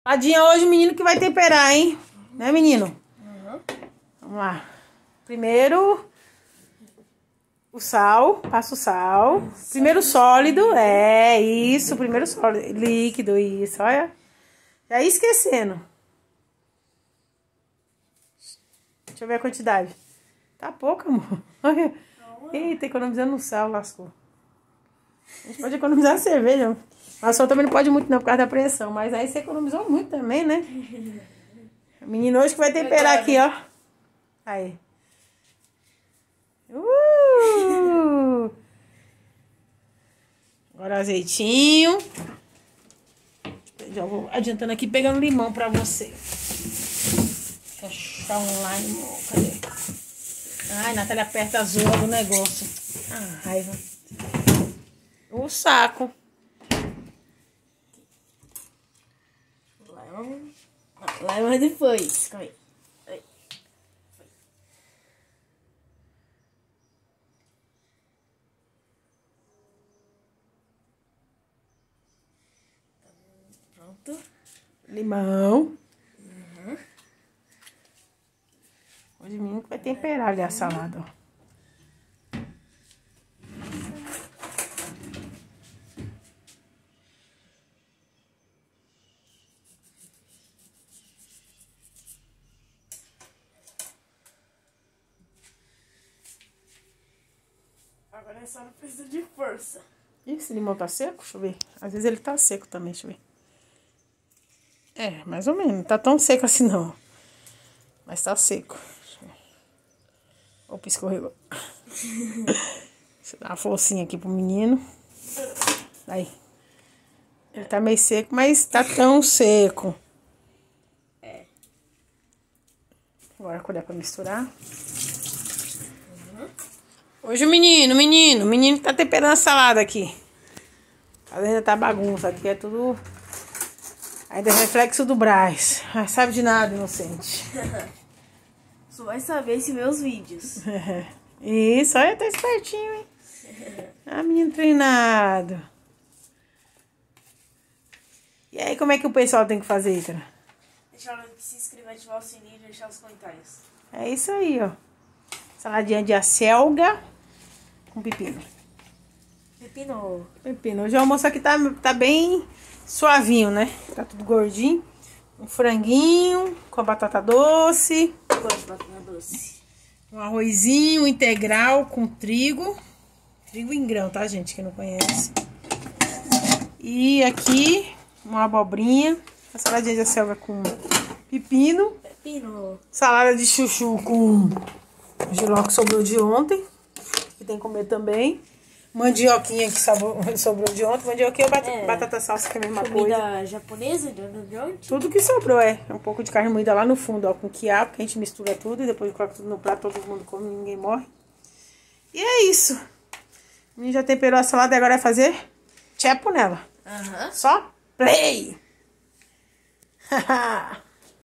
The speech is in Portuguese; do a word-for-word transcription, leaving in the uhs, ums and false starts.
Saladinha hoje, o menino que vai temperar, hein? Né, menino? Uhum. Vamos lá. Primeiro, o sal. Passa o sal. Primeiro sólido. É, isso. Primeiro sólido. Líquido, isso. Olha. Já ia esquecendo. Deixa eu ver a quantidade. Tá pouco, amor. Olha. Eita, economizando no sal, lascou. A gente pode economizar a cerveja. A sal também não pode muito não, por causa da pressão. Mas aí você economizou muito também, né? O menino hoje que vai temperar aqui, ó. Aí. Uh! Agora azeitinho. Já vou adiantando aqui, pegando limão pra você. Deixa eu achar um limão. Cadê? Ai, Natália aperta a zoa do negócio. Ah, raiva. O saco. Lá mais depois. Calma aí. Aí. Pronto. Limão. Uhum. Hoje o menino que vai temperar ali a salada, ó. Agora é só não precisa de força. Ih, esse limão tá seco? Deixa eu ver. Às vezes ele tá seco também, deixa eu ver. É, mais ou menos. Não tá tão seco assim, não. Mas tá seco. Opa, escorregou. Deixa eu dar uma forcinha aqui pro menino. Aí. Ele tá meio seco, mas tá tão seco. É. Agora a colher pra misturar. Hoje o menino, menino, o menino tá temperando a salada aqui. Ainda tá bagunça aqui, é tudo... Ainda é reflexo do Brás. Ai, sabe de nada, inocente. Só vai saber se ver os vídeos. Isso, olha, tá espertinho, hein? Ah, menino treinado. E aí, como é que o pessoal tem que fazer, Ítala? Deixa eu se inscrever, ativar o sininho e deixar os comentários. É isso aí, ó. Saladinha de acelga com pepino. Pepino. Pepino. Hoje o almoço aqui tá, tá bem suavinho, né? Tá tudo gordinho. Um franguinho com a batata doce. Eu gosto de batata doce. Um arrozinho integral com trigo. Trigo em grão, tá, gente? Quem não conhece. E aqui, uma abobrinha. A saladinha de acelga com pepino. Pepino. Salada de chuchu com jiló que sobrou de ontem. Que tem que comer também. Mandioquinha que sobrou, sobrou de ontem. Mandioquinha ou batata, É. batata salsa, que é a mesma Comida coisa. japonesa de onde? Tudo que sobrou, é. Um pouco de carne moída lá no fundo, ó. Com quiabo, que a gente mistura tudo. E depois coloca tudo no prato, todo mundo come, ninguém morre. E é isso. A gente já temperou a salada e agora vai fazer tchepo nela. Aham. Só play! Haha!